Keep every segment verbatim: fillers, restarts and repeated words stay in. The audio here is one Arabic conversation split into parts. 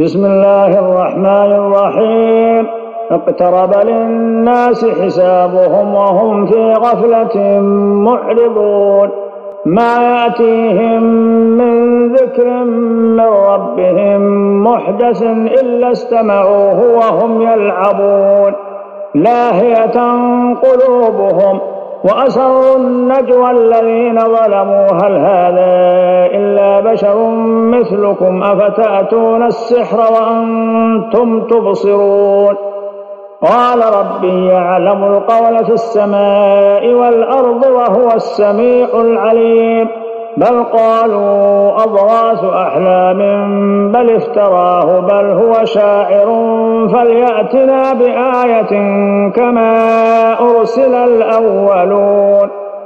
بسم الله الرحمن الرحيم. اقترب للناس حسابهم وهم في غفلة معرضون. ما يأتيهم من ذكر من ربهم محدث إلا استمعوه وهم يلعبون لاهية قلوبهم وأسروا النجوى الذين ظلموا هل هذا إلا بشر مثلكم أفتأتون السحر وأنتم تبصرون. قال ربي يعلم القول في السماء والأرض وهو السميع العليم. بل قالوا أضغاث أحلام بل افتراه بل هو شاعر فليأتنا بآية كما أرسل الأولون.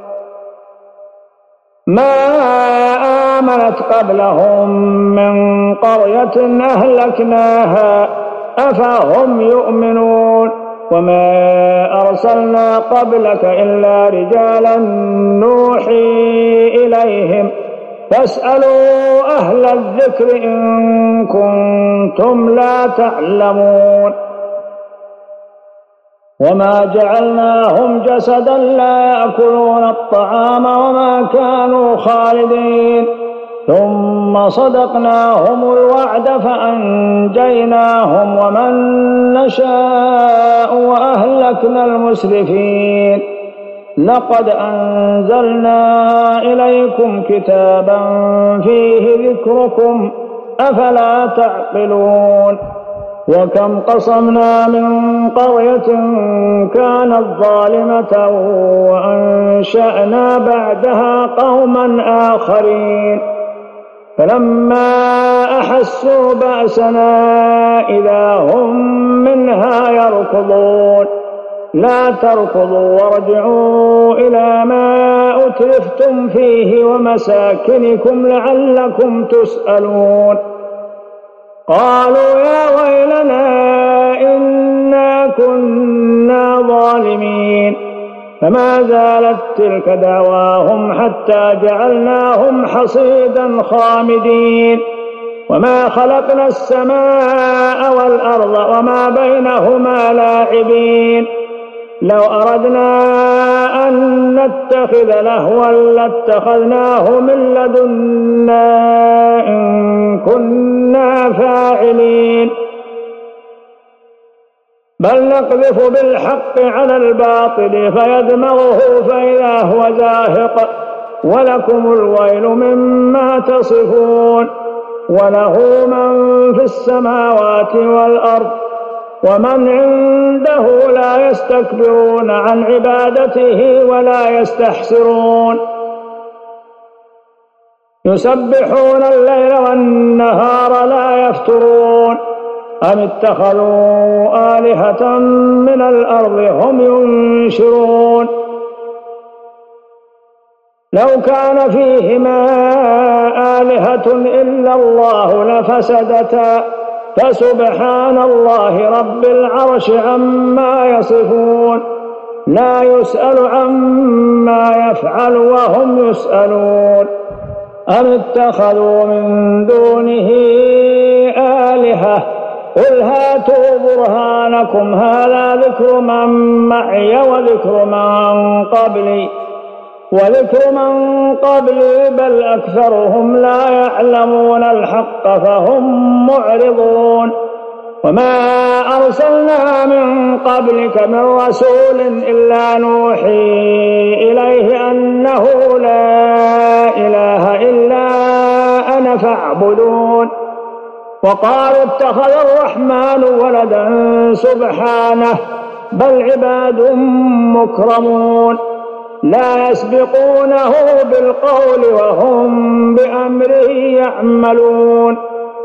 ما آمنت قبلهم من قرية أهلكناها أفهم يؤمنون. وما أرسلنا قبلك إلا رجالا نوحي إليهم فاسألوا أهل الذكر إن كنتم لا تعلمون. وما جعلناهم جسدا لا يأكلون الطعام وما كانوا خالدين ثم صدقناهم الوعد فأنجيناهم ومن نشاء وأهلكنا المسرفين. لقد أنزلنا إليكم كتابا فيه ذكركم أفلا تعقلون. وكم قصمنا من قرية كانت ظالمة وأنشأنا بعدها قوما آخرين فلما أحسوا بأسنا إذا هم منها يركضون. لا تركضوا وارجعوا إلى ما أترفتم فيه ومساكنكم لعلكم تسألون. قالوا يا ويلنا إنا كنا ظالمين. فما زالت تلك دعواهم حتى جعلناهم حصيدا خامدين. وما خلقنا السماء والأرض وما بينهما لاعبين. لو أردنا أن نتخذ لهوا لاتخذناه من لدنا إن كنا فاعلين. بل نقذف بالحق على الباطل فيدمغه فإذا هو زاهق ولكم الويل مما تصفون. وله من في السماوات والأرض ومن عنده لا يستكبرون عن عبادته ولا يستحسرون. يسبحون الليل والنهار لا يفترون. أم اتخذوا آلهة من الأرض هم ينشرون. لو كان فيهما آلهة إلا الله لفسدتا فسبحان الله رب العرش عما يصفون. لا يسأل عما يفعل وهم يسألون. أم اتخذوا من دونه آلهة قل هاتوا برهانكم هذا ذكر من معي وذكر من قبلي وذكر من قبلي بل أكثرهم لا يعلمون الحق فهم معرضون. وما أرسلنا من قبلك من رسول إلا نوحي إليه أنه لا إله إلا أنا فاعبدون. وقالوا اتخذ الرحمن ولدا سبحانه بل عباد مكرمون لا يسبقونه بالقول وهم بأمره يعملون.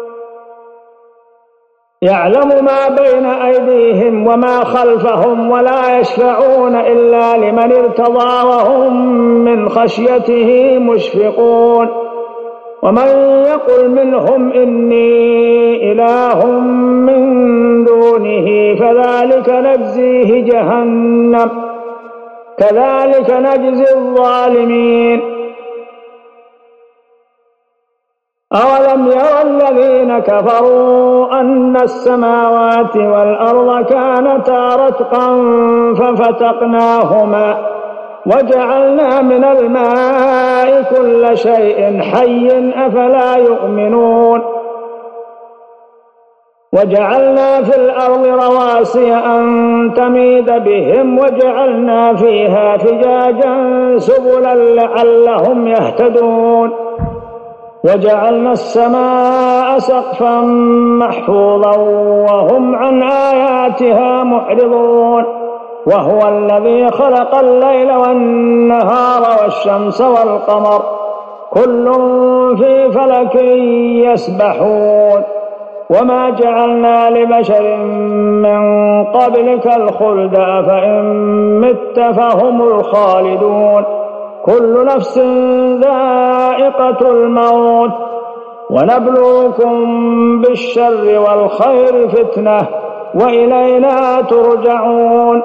يعلم ما بين أيديهم وما خلفهم ولا يشفعون إلا لمن ارتضى وهم من خشيته مشفقون. ومن يقل منهم إني إله من دونه فذلك نجزيه جهنم كذلك نجزي الظالمين. أولم يرى الذين كفروا أن السماوات والأرض كانتا رتقا ففتقناهما وجعلنا من الماء كل شيء حي أفلا يؤمنون وجعلنا في الأرض رواسي أن تميد بهم وجعلنا فيها فجاجا سبلا لعلهم يهتدون وجعلنا السماء سقفا محفوظا وهم عن آياتها معرضون وهو الذي خلق الليل والنهار والشمس والقمر كل في فلك يسبحون وما جعلنا لبشر من قبلك الخلد أفإن مت فهم الخالدون كل نفس ذائقة الموت ونبلوكم بالشر والخير فتنة وإلينا ترجعون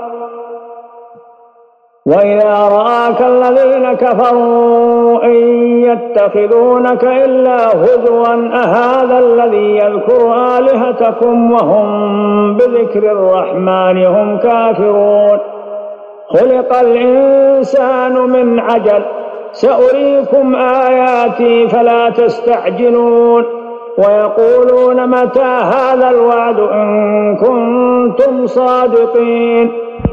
وإذا رآك الذين كفروا إن يتخذونك إلا هزوا أهذا الذي يذكر آلهتكم وهم بذكر الرحمن هم كافرون خلق الإنسان من عجل سأريكم آياتي فلا تستعجلون ويقولون متى هذا الوعد إن كنتم صادقين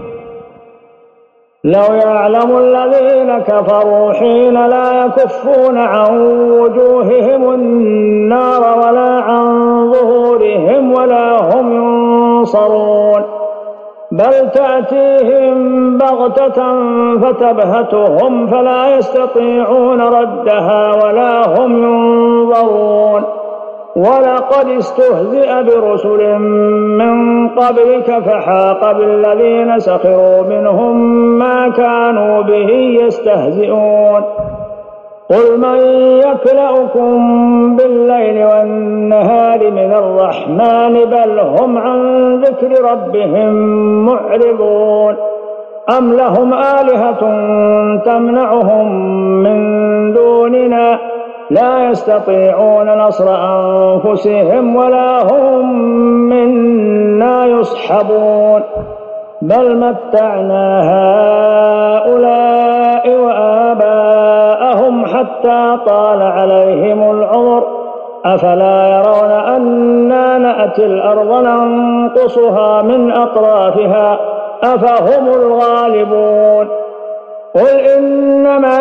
لو يعلم الذين كفروا حين لا يكفون عن وجوههم النار ولا عن ظهورهم ولا هم ينصرون بل تأتيهم بغتة فتبهتهم فلا يستطيعون ردها ولا هم ينظرون ولقد استهزئ برسل من قبلك فحاق بالذين سخروا منهم ما كانوا به يستهزئون قل من يكلؤكم بالليل والنهار من الرحمن بل هم عن ذكر ربهم معرضون أم لهم آلهة تمنعهم من دوننا لا يستطيعون نصر أنفسهم ولا هم منا يصحبون بل متعنا هؤلاء وآباءهم حتى طال عليهم العمر أفلا يرون أنا نأتي الأرض ننقصها من أطرافها أفهم الغالبون قل إنما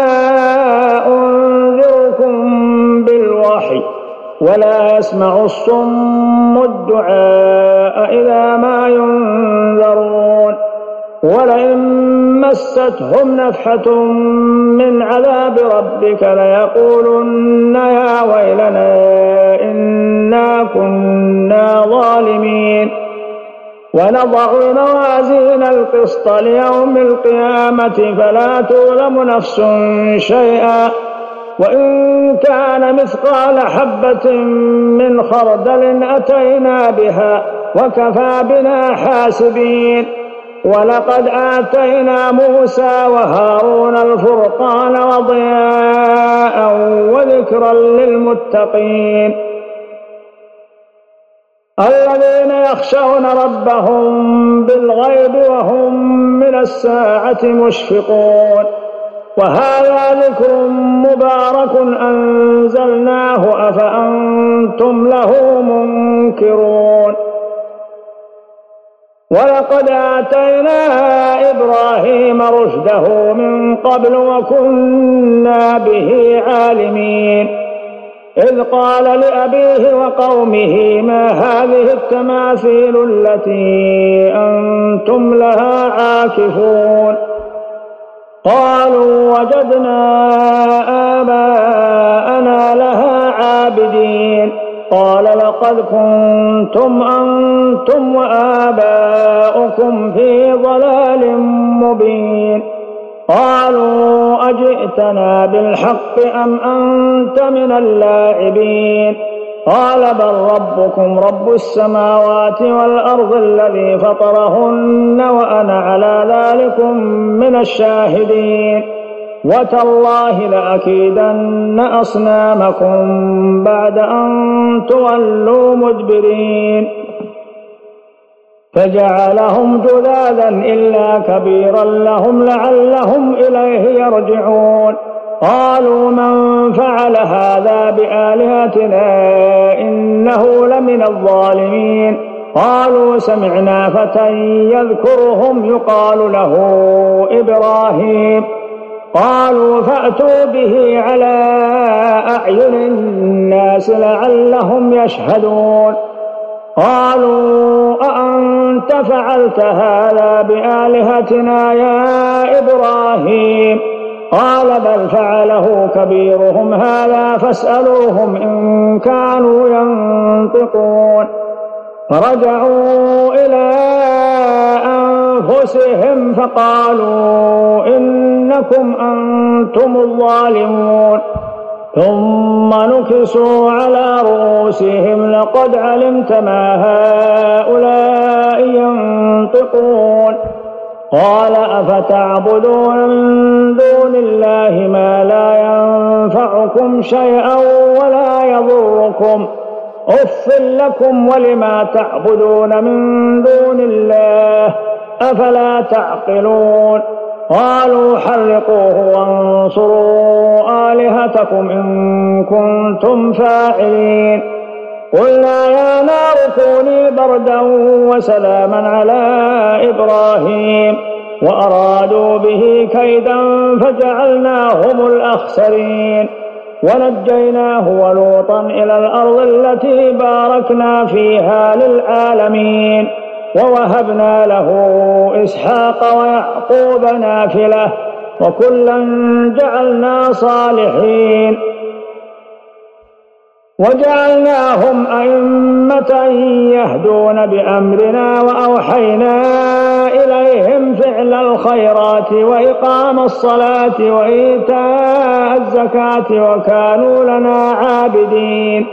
أنذركم بالوحي ولا يسمع الصم الدعاء إذا ما ينذرون ولئن مستهم نفحة من عذاب ربك ليقولن يا ويلنا إنا كنا ظالمين ونضع الموازين القسط ليوم القيامة فلا تظلم نفس شيئا وإن كان مثقال حبة من خردل أتينا بها وكفى بنا حاسبين ولقد آتينا موسى وهارون الفرقان وضياء وذكرا للمتقين الذين يخشون ربهم بالغيب وهم من الساعة مشفقون وهذا ذكر مبارك أنزلناه أفأنتم له منكرون ولقد آتينا إبراهيم رشده من قبل وكنا به عالمين إذ قال لأبيه وقومه ما هذه التماثيل التي أنتم لها عاكفون قالوا وجدنا آباءنا لها عابدين قال لقد كنتم أنتم وآباؤكم في ضلال مبين قالوا أجئتنا بالحق أم أنت من اللاعبين قال بل ربكم رب السماوات والأرض الذي فطرهن وأنا على ذلكم من الشاهدين وتالله لأكيدن أصنامكم بعد أن تولوا مدبرين فجعلهم جذاذا إلا كبيرا لهم لعلهم إليه يرجعون قالوا من فعل هذا بآلهتنا إنه لمن الظالمين قالوا سمعنا فتى يذكرهم يقال له إبراهيم قالوا فأتوا به على أعين الناس لعلهم يشهدون قالوا أأنت فعلت هذا بآلهتنا يا إبراهيم قال بل فعله كبيرهم هذا فاسألوهم إن كانوا ينطقون فرجعوا إلى أنفسهم فقالوا إنكم أنتم الظالمون ثم نكسوا على رؤوسهم لقد علمت ما هؤلاء ينطقون قال أفتعبدون من دون الله ما لا ينفعكم شيئا ولا يضركم أف لكم ولما تعبدون من دون الله أفلا تعقلون قالوا حرقوه وانصروا آلهتكم إن كنتم فاعلين قلنا يا نار كوني بردا وسلاما على إبراهيم وأرادوا به كيدا فجعلناهم الأخسرين ونجيناه ولوطا إلى الأرض التي باركنا فيها للعالمين ووهبنا له إسحاق ويعقوب نافلة وكلا جعلنا صالحين وجعلناهم أئمة يهدون بأمرنا وأوحينا إليهم فعل الخيرات وإقام الصلاة وإيتاء الزكاة وكانوا لنا عابدين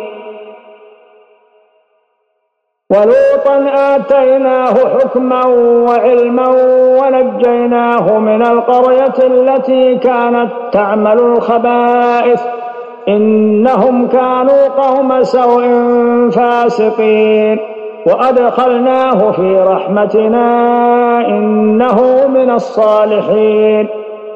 ولوطا آتيناه حكما وعلما ونجيناه من القرية التي كانت تعمل الخبائث إنهم كانوا قوم سوء فاسقين وأدخلناه في رحمتنا إنه من الصالحين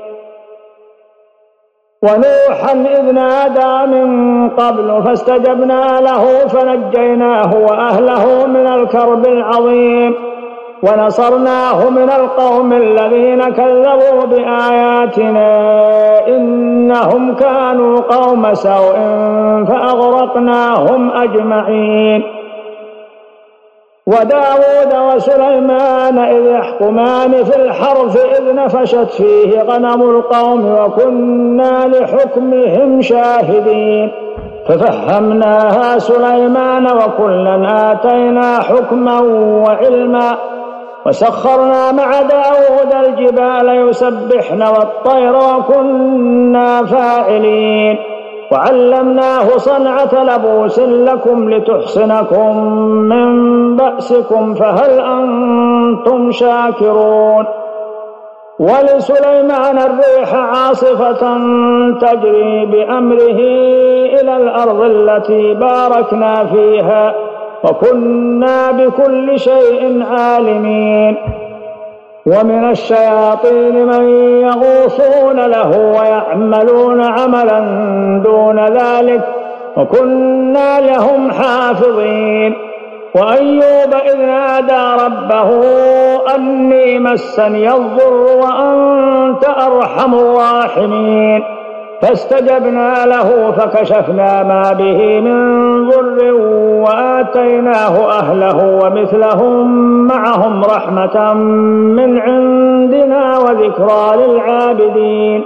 ونوحا إذ نادى من قبل فاستجبنا له فنجيناه وأهله من الكرب العظيم ونصرناه من القوم الذين كذبوا بآياتنا إنهم كانوا قوم سوء فأغرقناهم أجمعين وداود وسليمان إذ يحكمان في الحرث إذ نفشت فيه غنم القوم وكنا لحكمهم شاهدين ففهمناها سليمان وكلا آتينا حكما وعلما وسخرنا مع داود الجبال يسبحن والطير وكنا فاعلين وعلمناه صنعة لبوس لكم لتحصنكم من بأسكم فهل أنتم شاكرون ولسليمان الريح عاصفة تجري بأمره إلى الأرض التي باركنا فيها وكنا بكل شيء عالمين ومن الشياطين من يغوصون له ويعملون عملا دون ذلك وكنا لهم حافظين وأيوب إذ نادى ربه أني مسني الضر وأنت أرحم الراحمين فاستجبنا له فكشفنا ما به من ضر وآتيناه أهله ومثلهم معهم رحمة من عندنا وذكرى للعابدين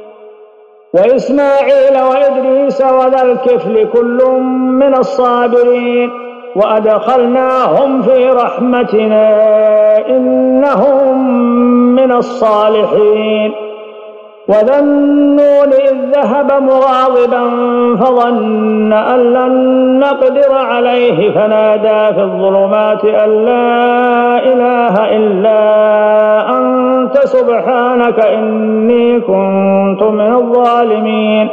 وإسماعيل وإدريس وذا الكفل كل من الصابرين وأدخلناهم في رحمتنا إنهم من الصالحين وذا النون إذ ذهب مغاضبا فظن أن لن نقدر عليه فنادى في الظلمات أن لا إله إلا أنت أنت سبحانك إني كنت من الظالمين.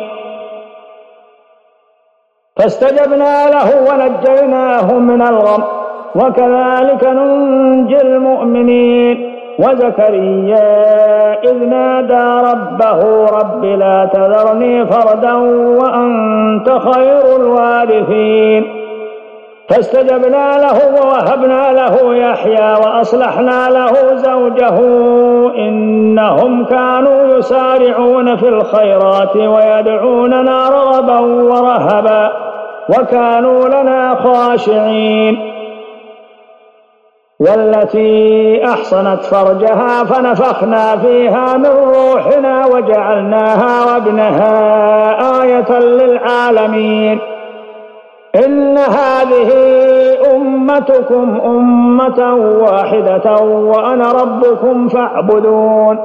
فاستجبنا له ونجيناه من الغم وكذلك ننجي المؤمنين. وزكريا إذ نادى ربه رب لا تذرني فردا وأنت خير الوارثين. فاستجبنا له ووهبنا له يحيى وأصلحنا له زوجه إنهم كانوا يسارعون في الخيرات ويدعوننا رغبا ورهبا وكانوا لنا خاشعين. والتي أحصنت فرجها فنفخنا فيها من روحنا وجعلناها وابنها آية للعالمين. إن هذه أمتكم أمة واحدة وأنا ربكم فاعبدون.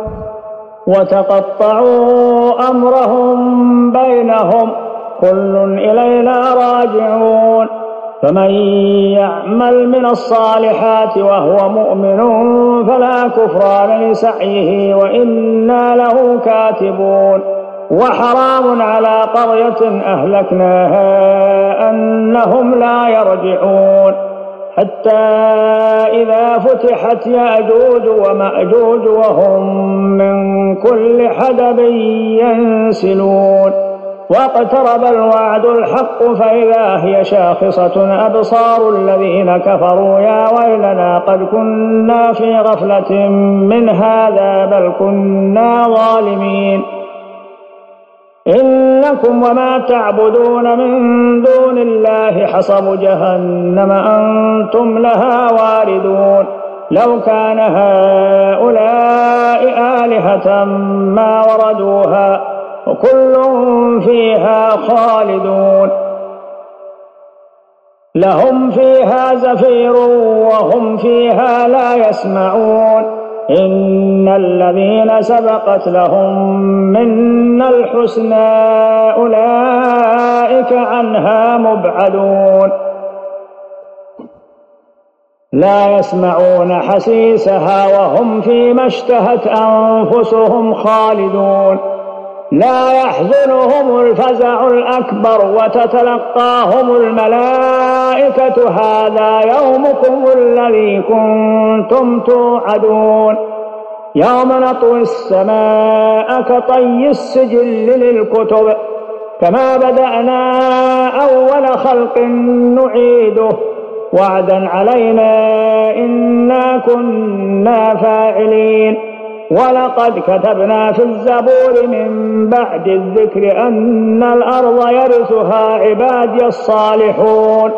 وتقطعوا أمرهم بينهم كل إلينا راجعون. فمن يعمل من الصالحات وهو مؤمن فلا كفران لسعيه وإنا له كاتبون. وحرام على قرية أهلكناها أنهم لا يرجعون حتى إذا فتحت يأجوج ومأجوج وهم من كل حدب ينسلون. واقترب الوعد الحق فإذا هي شاخصة أبصار الذين كفروا يا ويلنا قد كنا في غفلة من هذا بل كنا ظالمين. إنكم وما تعبدون من دون الله حصب جهنم أنتم لها واردون. لو كان هؤلاء آلهة ما وردوها وكل فيها خالدون. لهم فيها زفير وهم فيها لا يسمعون. إن الذين سبقت لهم منا الحسنى أولئك عنها مبعدون. لا يسمعون حسيسها وهم فيما اشتهت أنفسهم خالدون. لا يحزنهم الفزع الأكبر وتتلقاهم الملائكة هذا يومكم الذي كنتم توعدون. يوم نطوي السماء كطي السجل للكتب كما بدأنا أول خلق نعيده وعدا علينا إنا كنا فاعلين. ولقد كتبنا في الزبور من بعد الذكر أن الأرض يرثها عبادي الصالحون.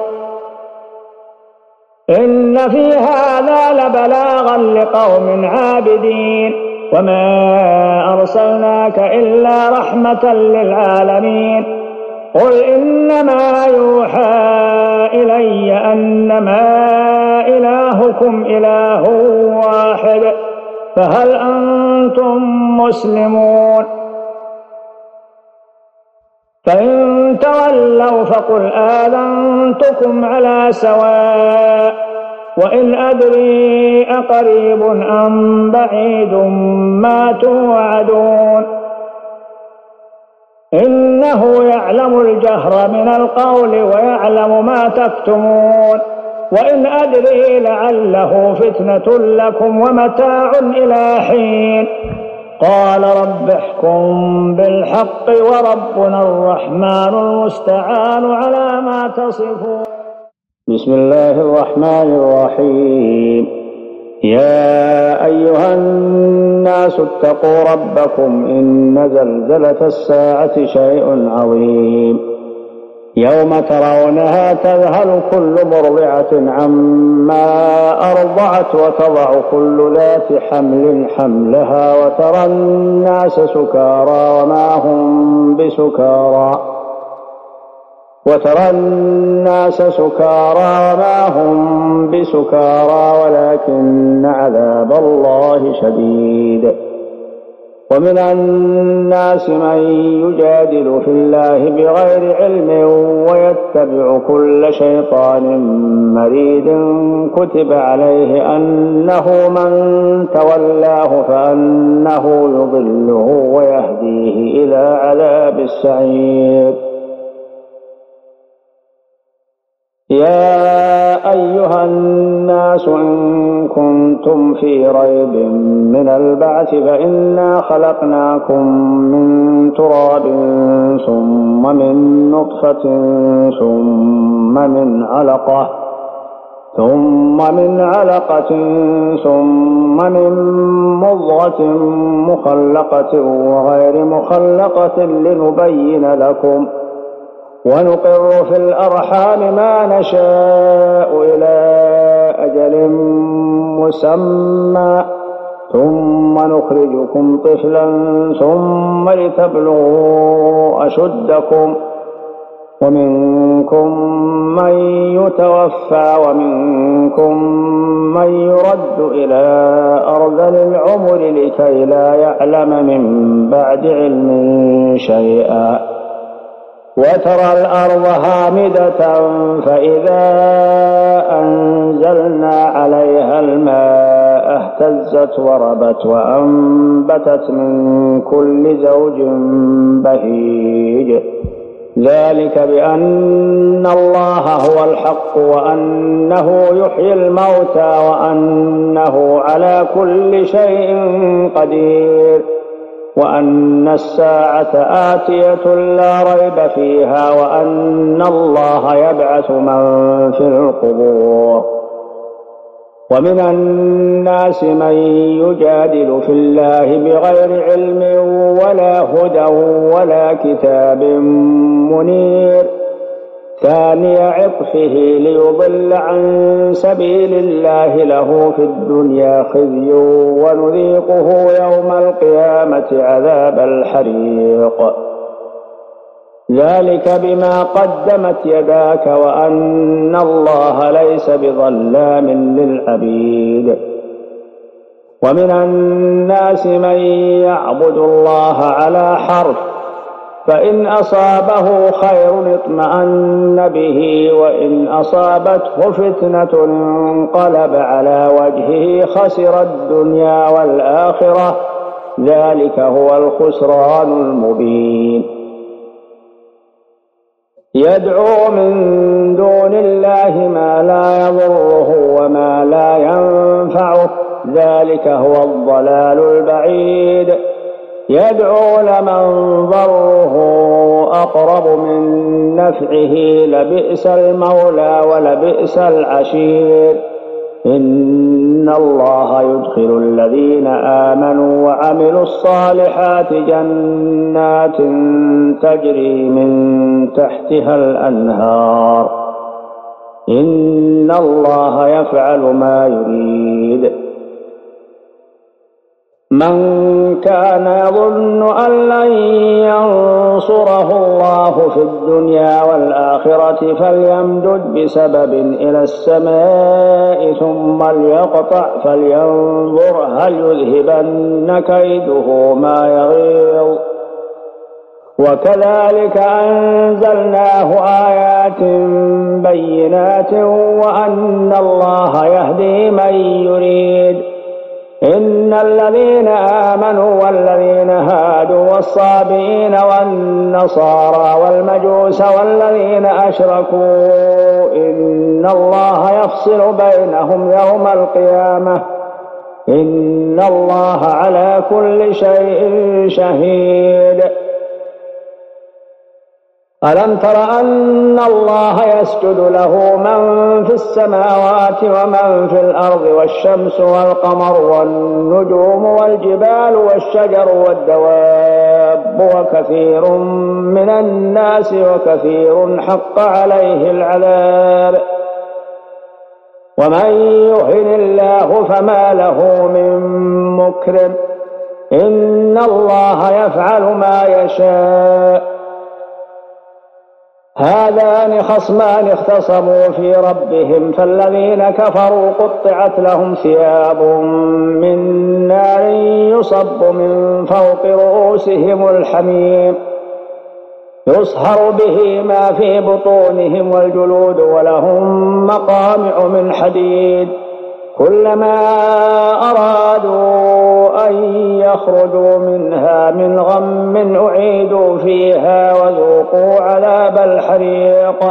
إن في هذا لبلاغا لقوم عابدين. وما أرسلناك إلا رحمة للعالمين. قل إنما يوحى إلي أنما إلهكم إله واحد فهل أنتم مسلمون؟ فإن تولوا فقل آذنتكم على سواء وإن أدري أقريب أم بعيد ما توعدون. إنه يعلم الجهر من القول ويعلم ما تكتمون. وإن أدري لعله فتنة لكم ومتاع إلى حين. قال رب احكم بالحق وربنا الرحمن المستعان على ما تصفون. بسم الله الرحمن الرحيم. يا أيها الناس اتقوا ربكم إن زلزلة الساعة شيء عظيم. يوم ترونها تذهل كل مرضعة عما أرضعت وتضع كل ذات حمل حملها وترى الناس سكارى وما هم بسكارى وترى الناس سكارى وما هم بسكارى ولكن عذاب الله شديد. ومن الناس من يجادل في الله بغير علم ويتبع كل شيطان مريد كتب عليه أنه من تولاه فأنه يضله ويهديه إلى عذاب السعير. يا أيها الناس إن كنتم في ريب من البعث فإنا خلقناكم من تراب ثم من نطفة ثم من علقة ثم من علقة ثم من مضغة مخلقة وغير مخلقة لنبين لكم ونقر في الأرحام ما نشاء إلى أجل مسمى ثم نخرجكم طفلا ثم لتبلغوا أشدكم ومنكم من يتوفى ومنكم من يرد إلى أرذل العمر لكي لا يعلم من بعد علم شيئا وترى الأرض هامدة فإذا أنزلنا عليها الماء اهتزت وربت وأنبتت من كل زوج بهيج ذلك بأن الله هو الحق وأنه يحيي الموتى وأنه على كل شيء قدير وأن الساعة آتية لا ريب فيها وأن الله يبعث من في القبور. ومن الناس من يجادل في الله بغير علم ولا هدى ولا كتاب منير ثاني عطفه ليضل عن سبيل الله له في الدنيا خزي ونذيقه يوم القيامة عذاب الحريق ذلك بما قدمت يداك وأن الله ليس بظلام للعبيد. ومن الناس من يعبد الله على حرف فإن أصابه خير اطمأن به وإن أصابته فتنة انقلب على وجهه خسر الدنيا والآخرة ذلك هو الخسران المبين. يدعو من دون الله ما لا يضره وما لا ينفعه ذلك هو الضلال البعيد. يدعو لمن ضره أقرب من نفعه لبئس المولى ولبئس العشير. إن الله يدخل الذين آمنوا وعملوا الصالحات جنات تجري من تحتها الأنهار إن الله يفعل ما يريد. من كان يظن أن لن ينصره الله في الدنيا والآخرة فليمدد بسبب إلى السماء ثم ليقطع فلينظر هل يذهبن كيده ما يغيظ. وكذلك أنزلناه آيات بينات وأن الله يهدي من يريد. إن الذين آمنوا والذين هادوا والصابئين والنصارى والمجوس والذين أشركوا إن الله يفصل بينهم يوم القيامة إن الله على كل شيء شهيد. ألم تر أن الله يسجد له من في السماوات ومن في الأرض والشمس والقمر والنجوم والجبال والشجر والدواب وكثير من الناس وكثير حق عليه العذاب. ومن يهن الله فما له من مكرم إن الله يفعل ما يشاء. هذان خصمان اختصموا في ربهم فالذين كفروا قطعت لهم ثياب من نار يصب من فوق رؤوسهم الحميم يصهر به ما في بطونهم والجلود ولهم مقامع من حديد كلما أرادوا أن يخرجوا منها من غم أعيدوا فيها وذوقوا عذاب الحريق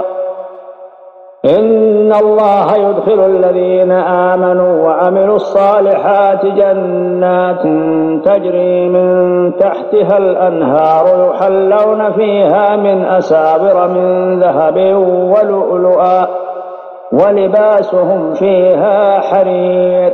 إن الله يدخل الذين آمنوا وعملوا الصالحات جنات تجري من تحتها الأنهار يحلون فيها من أساور من ذهب ولؤلؤا ولباسهم فيها حرير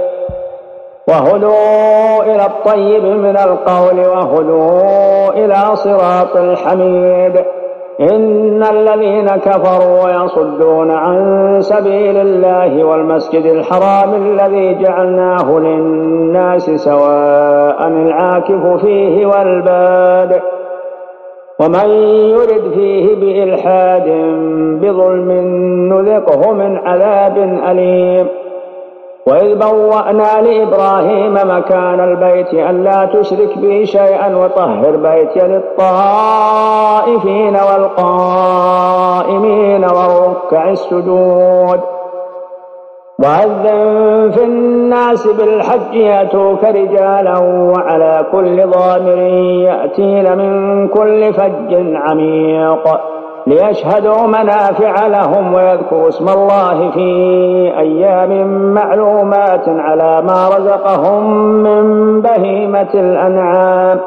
وهدوا إلى الطيب من القول وهدوا إلى صراط الحميد إن الذين كفروا ويصدون عن سبيل الله والمسجد الحرام الذي جعلناه للناس سواء العاكف فيه والباد ومن يرد فيه بإلحاد بظلم نذقه من عذاب أليم وإذ بوأنا لإبراهيم مكان البيت ألا تشرك بي شيئا وطهر بيتي للطائفين والقائمين والركع السجود وأذن في الناس بالحج يأتوك رجالا وعلى كل ضامر يأتين من كل فج عميق ليشهدوا منافع لهم ويذكروا اسم الله في أيام معلومات على ما رزقهم من بهيمة الأنعام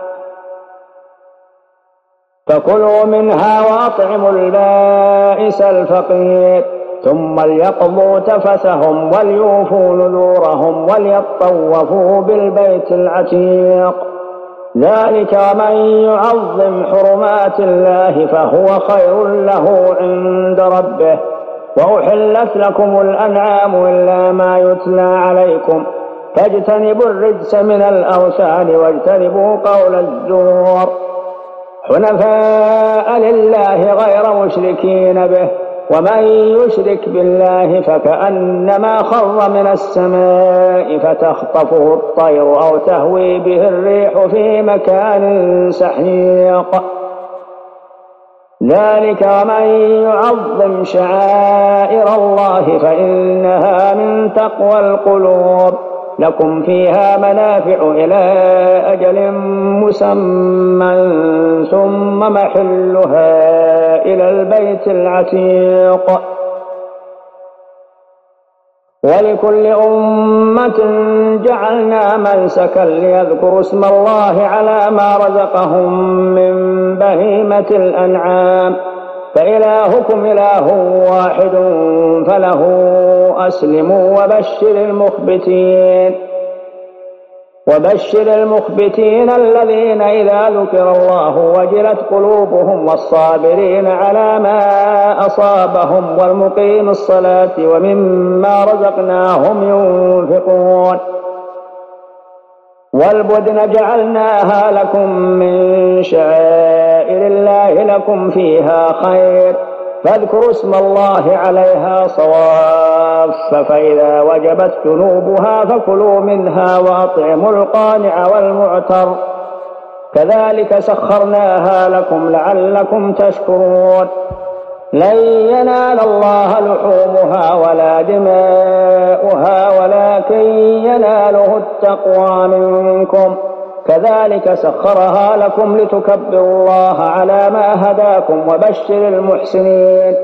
فكلوا منها وأطعموا البائس الفقير ثم ليقضوا تفثهم وليوفوا نذورهم وليطوفوا بالبيت العتيق ذلك من يعظم حرمات الله فهو خير له عند ربه وأحلت لكم الأنعام إلا ما يتلى عليكم فاجتنبوا الرجس من الأوثان واجتنبوا قول الزور حنفاء لله غير مشركين به ومن يشرك بالله فكأنما خر من السماء فتخطفه الطير أو تهوي به الريح في مكان سحيق ذلك من يعظم شعائر الله فإنها من تقوى القلوب لكم فيها منافع إلى أجل مسمى ثم محلها إلى البيت العتيق ولكل أمة جعلنا منسكا ليذكروا اسم الله على ما رزقهم من بهيمة الأنعام فإلهكم إله واحد فله أسلموا وبشر المخبتين وبشر المخبتين الذين إذا ذكر الله وجلت قلوبهم والصابرين على ما أصابهم والمقيم الصلاة ومما رزقناهم ينفقون والبدن جعلناها لكم من شعائر الله لكم فيها خير فاذكروا اسم الله عليها صواف فإذا وجبت جنوبها فكلوا منها وأطعموا القانع والمعتر كذلك سخرناها لكم لعلكم تشكرون لن ينال الله لحومها ولا دماؤها ولكن يناله التقوى منكم كذلك سخرها لكم لتكبروا الله على ما هداكم وبشر المحسنين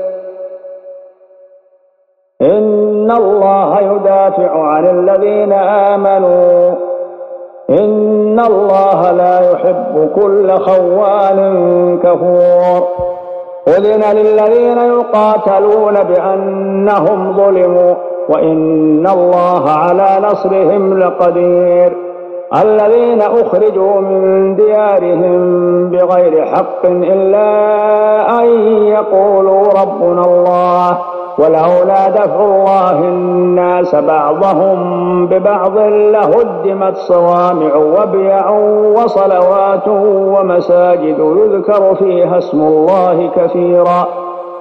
إن الله يدافع عن الذين آمنوا إن الله لا يحب كل خوان كفور أذن للذين يقاتلون بأنهم ظلموا وإن الله على نصرهم لقدير الذين أخرجوا من ديارهم بغير حق إلا أن يقولوا ربنا الله ولولا دفع الله الناس بعضهم ببعض لهدمت صوامع وبيع وصلوات ومساجد يذكر فيها اسم الله كثيرا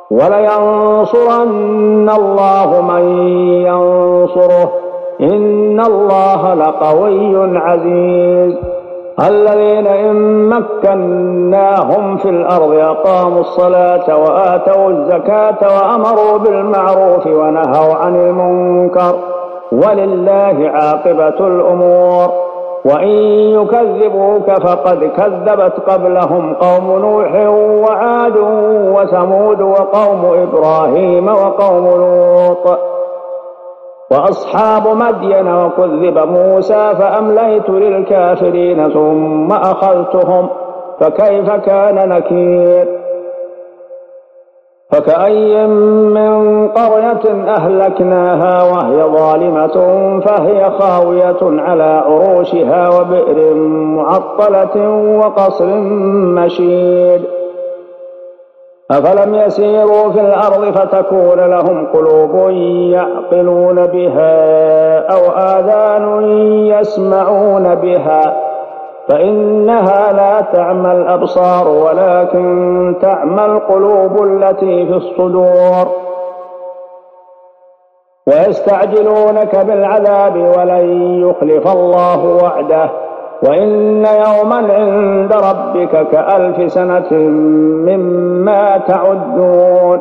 ولينصرن الله من ينصره إن الله لقوي عزيز. الذين إن مكناهم في الأرض أقاموا الصلاة وآتوا الزكاة وأمروا بالمعروف ونهوا عن المنكر ولله عاقبة الأمور. وإن يكذبوك فقد كذبت قبلهم قوم نوح وعاد وثمود وقوم إبراهيم وقوم لوط وأصحاب مدين وكذب موسى فأمليت للكافرين ثم أخذتهم فكيف كان نكير. فكأي من قرية أهلكناها وهي ظالمة فهي خاوية على عروشها وبئر معطلة وقصر مشيد. أفلم يسيروا في الأرض فتكون لهم قلوب يعقلون بها أو آذان يسمعون بها فإنها لا تعمى الأبصار ولكن تعمى القلوب التي في الصدور. ويستعجلونك بالعذاب ولن يخلف الله وعده وإن يوما عند ربك كألف سنة مما تعدون.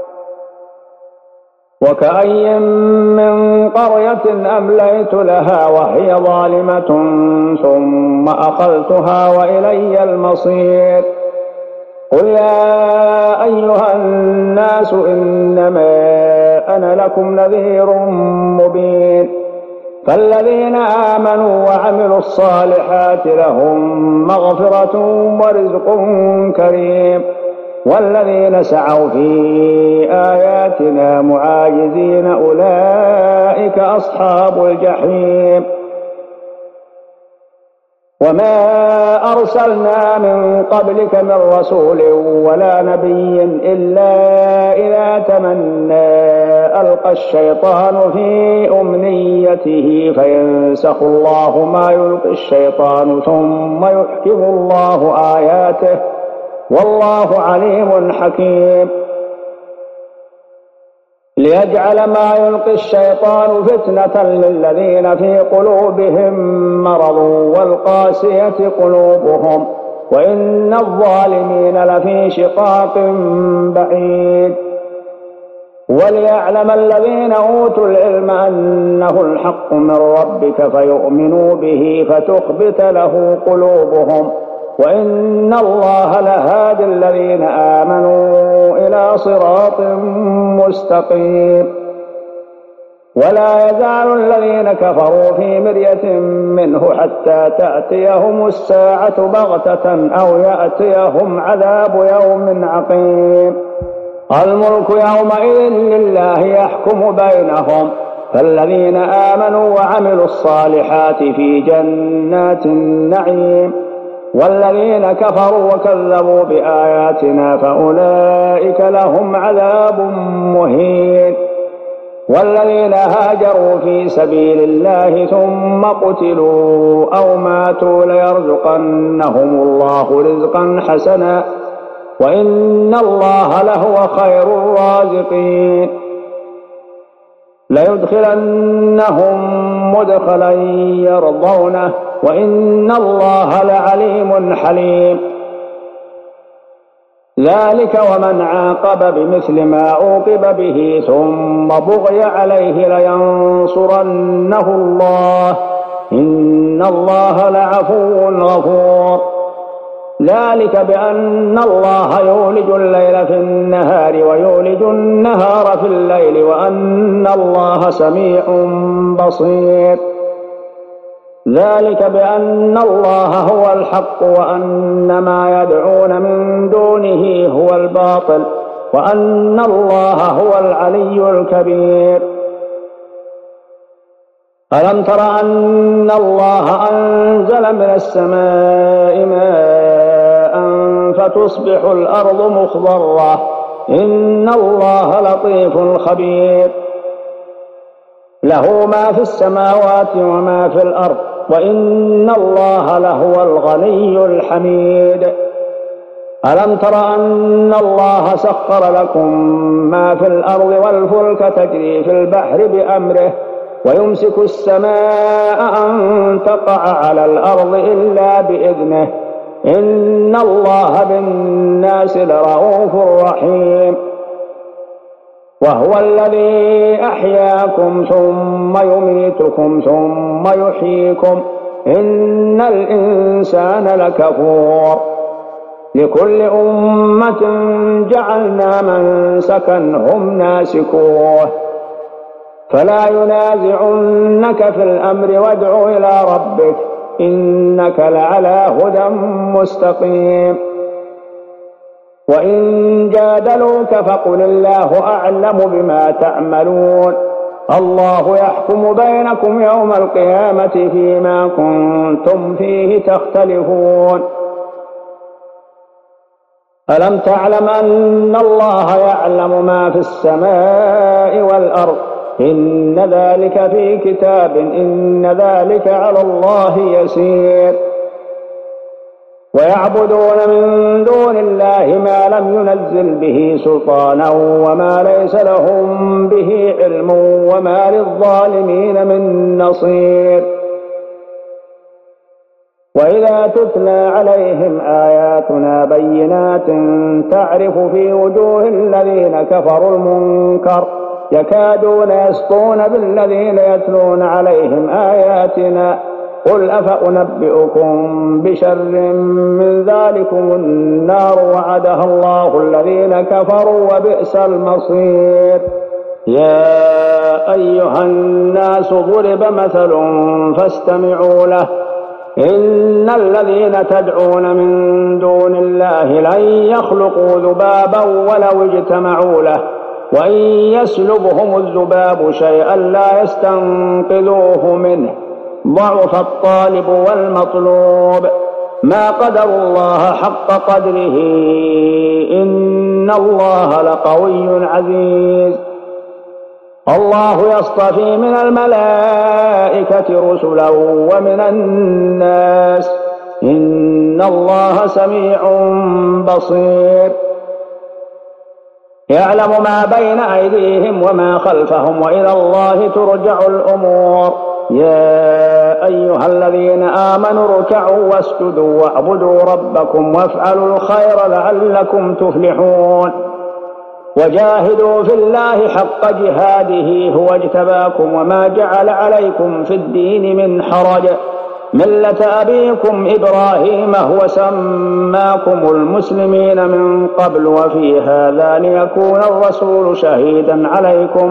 وكأي من قرية أمليت لها وهي ظالمة ثم أخذتها وإلي المصير. قل يا أيها الناس إنما أنا لكم نذير مبين. فالذين آمنوا وعملوا الصالحات لهم مغفرة ورزق كريم والذين سعوا في آياتنا معاجزين أولئك أصحاب الجحيم. وما أرسلنا من قبلك من رسول ولا نبي إلا إذا تمنى ألقى الشيطان في أمنيته فينسخ الله ما يلقي الشيطان ثم يحكم الله آياته والله عليم حكيم. ليجعل ما يلقي الشيطان فتنة للذين في قلوبهم مرض والقاسية قلوبهم وإن الظالمين لفي شقاق بعيد. وليعلم الذين أوتوا العلم أنه الحق من ربك فيؤمنوا به فتخبت له قلوبهم وإن الله لهادي الذين آمنوا إلى صراط مستقيم. ولا يزال الذين كفروا في مرية منه حتى تأتيهم الساعة بغتة أو يأتيهم عذاب يوم عقيم. الملك يومئذ لله يحكم بينهم فالذين آمنوا وعملوا الصالحات في جنات النعيم والذين كفروا وكذبوا بآياتنا فأولئك لهم عذاب مهين. والذين هاجروا في سبيل الله ثم قتلوا أو ماتوا ليرزقنهم الله رزقا حسنا وإن الله لهو خير الرازقين. ليدخلنهم مدخلا يرضونه وإن الله لعليم حليم. ذلك ومن عاقب بمثل ما عوقب به ثم بغي عليه لينصرنه الله إن الله لعفو غفور. ذلك بأن الله يولج الليل في النهار ويولج النهار في الليل وأن الله سميع بصير. ذلك بأن الله هو الحق وأن ما يدعون من دونه هو الباطل وأن الله هو العلي الكبير. ألم تر أن الله أنزل من السماء ماء فتصبح الأرض مخضرة إن الله لطيف خبير. له ما في السماوات وما في الأرض وإن الله لهو الغني الحميد. ألم تر أن الله سخر لكم ما في الأرض والفلك تجري في البحر بأمره ويمسك السماء أن تقع على الأرض إلا بإذنه إن الله بالناس لرءوف رحيم وهو الذي أحياكم ثم يميتكم ثم يحييكم إن الإنسان لكفور لكل أمة جعلنا منسكا هم ناسكوه فلا ينازعنك في الأمر وادع إلى ربك إنك لعلى هدى مستقيم وإن جادلوك فقل الله أعلم بما تعملون الله يحكم بينكم يوم القيامة فيما كنتم فيه تختلفون ألم تعلم أن الله يعلم ما في السماء والأرض إن ذلك في كتاب إن ذلك على الله يسير ويعبدون من دون الله ما لم ينزل به سلطانا وما ليس لهم به علم وما للظالمين من نصير وإذا تتلى عليهم آياتنا بينات تعرف في وجوه الذين كفروا المنكر يكادون يسطون بالذين يتلون عليهم آياتنا قل أفأنبئكم بشر من ذلكم النار وعدها الله الذين كفروا وبئس المصير يا أيها الناس ضرب مثل فاستمعوا له إن الذين تدعون من دون الله لن يخلقوا ذبابا ولو اجتمعوا له وإن يسلبهم الذباب شيئا لا يستنقذوه منه ضعف الطالب والمطلوب ما قدروا الله حق قدره إن الله لقوي عزيز الله يصطفي من الملائكة رسلا ومن الناس إن الله سميع بصير يعلم ما بين أيديهم وما خلفهم وإلى الله ترجع الأمور يا أيها الذين آمنوا اركعوا واسجدوا واعبدوا ربكم وافعلوا الخير لعلكم تفلحون وجاهدوا في الله حق جهاده هو اجتباكم وما جعل عليكم في الدين من حرج ملة أبيكم إبراهيم هو سماكم المسلمين من قبل وفي هذا ليكون الرسول شهيدا عليكم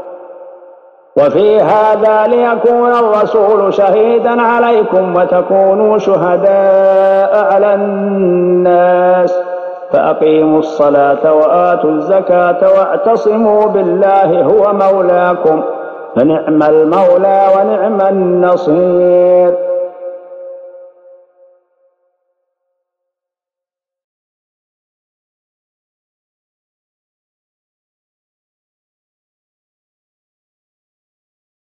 وفي هذا ليكون الرسول شهيدا عليكم وتكونوا شهداء على الناس فأقيموا الصلاة وآتوا الزكاة واعتصموا بالله هو مولاكم فنعم المولى ونعم النصير